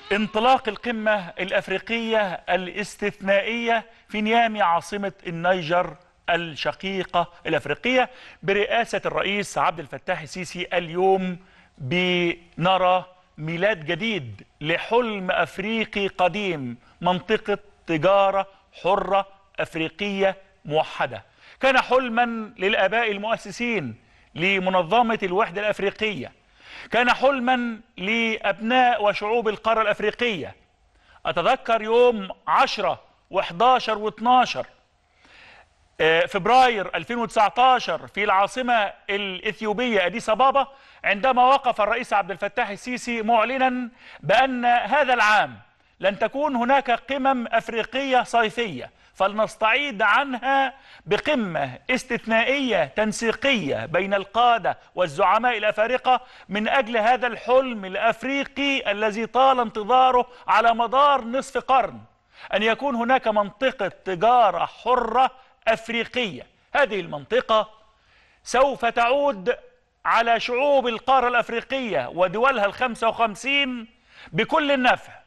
انطلاق القمة الأفريقية الاستثنائية في نيامي عاصمة النيجر الشقيقة الأفريقية برئاسة الرئيس عبد الفتاح السيسي. اليوم بنرى ميلاد جديد لحلم أفريقي قديم، منطقة تجارة حرة أفريقية موحدة. كان حلما للآباء المؤسسين لمنظمة الوحدة الأفريقية، كان حلما لأبناء وشعوب القارة الأفريقية. أتذكر يوم 10 و11 و12 فبراير 2019 في العاصمة الإثيوبية أديس أبابا، عندما وقف الرئيس عبد الفتاح السيسي معلنا بأن هذا العام لن تكون هناك قمم أفريقية صيفية، فلنستعيد عنها بقمة استثنائية تنسيقية بين القادة والزعماء الأفارقة من أجل هذا الحلم الأفريقي الذي طال انتظاره على مدار نصف قرن، أن يكون هناك منطقة تجارة حرة أفريقية. هذه المنطقة سوف تعود على شعوب القارة الأفريقية ودولها ال55 بكل النفع.